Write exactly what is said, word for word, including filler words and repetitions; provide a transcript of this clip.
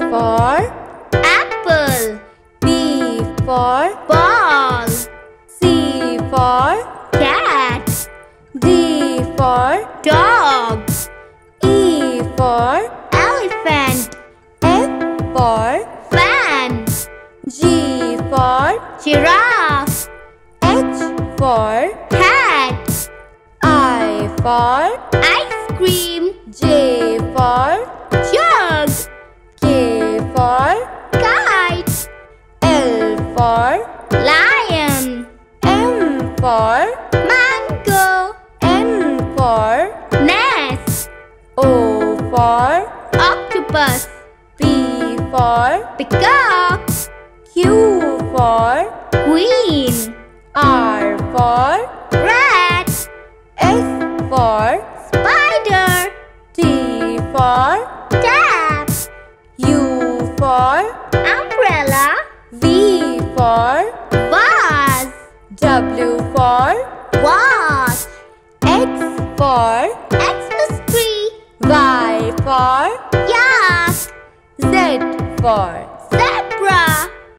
for apple. B for Ball. C for Cat. D for Dog. E for Elephant. F for Fan. G for Giraffe. H for Hat. I for Ice cream. J for Jug. K for Kite. L for Lion. M for Mango. N for Nest. O for Octopus. P for Peacock. Q for Queen. R for Rat. S for Spider. T for Tap. U for Umbrella. V for Vase. W for Watch. X for Xmas tree. Y for Yak. Z for